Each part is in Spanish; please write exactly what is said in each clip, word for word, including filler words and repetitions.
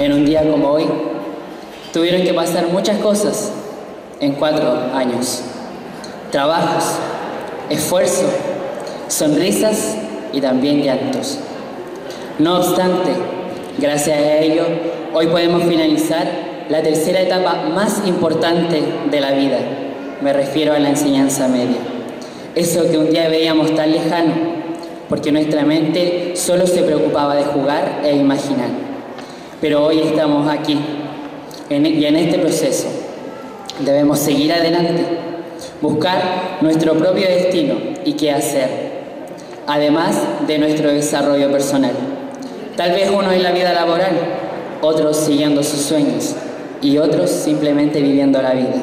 en un día como hoy, tuvieron que pasar muchas cosas en cuatro años. Trabajos, esfuerzo, sonrisas y también llantos. No obstante, gracias a ello, hoy podemos finalizar la tercera etapa más importante de la vida. Me refiero a la enseñanza media. Eso que un día veíamos tan lejano, porque nuestra mente solo se preocupaba de jugar e imaginar. Pero hoy estamos aquí, en, y en este proceso debemos seguir adelante, buscar nuestro propio destino y qué hacer, además de nuestro desarrollo personal. Tal vez uno en la vida laboral, otros siguiendo sus sueños y otros simplemente viviendo la vida.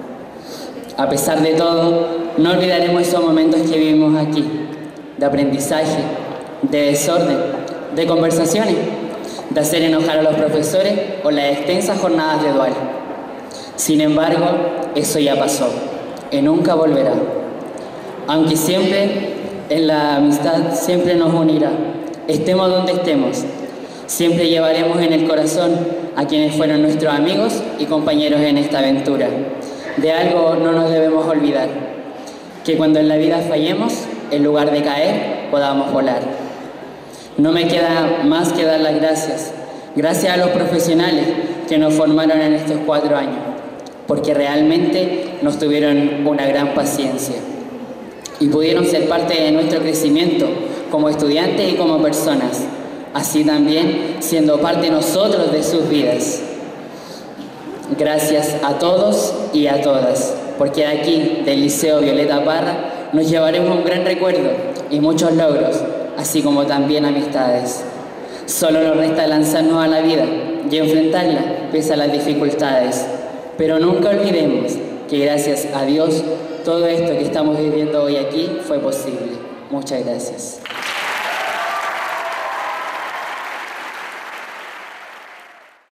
A pesar de todo, no olvidaremos esos momentos que vivimos aquí, de aprendizaje, de desorden, de conversaciones, de hacer enojar a los profesores o las extensas jornadas de dual. Sin embargo, eso ya pasó y nunca volverá. Aunque siempre en la amistad siempre nos unirá, estemos donde estemos, siempre llevaremos en el corazón a quienes fueron nuestros amigos y compañeros en esta aventura. De algo no nos debemos olvidar, que cuando en la vida fallemos, en lugar de caer, podamos volar. No me queda más que dar las gracias, gracias a los profesionales que nos formaron en estos cuatro años, porque realmente nos tuvieron una gran paciencia y pudieron ser parte de nuestro crecimiento como estudiantes y como personas, así también siendo parte nosotros de sus vidas. Gracias a todos y a todas, porque de aquí, del Liceo Violeta Parra, nos llevaremos un gran recuerdo y muchos logros, así como también amistades. Solo nos resta lanzarnos a la vida y enfrentarla pese a las dificultades, pero nunca olvidemos que gracias a Dios todo esto que estamos viviendo hoy aquí fue posible. Muchas gracias.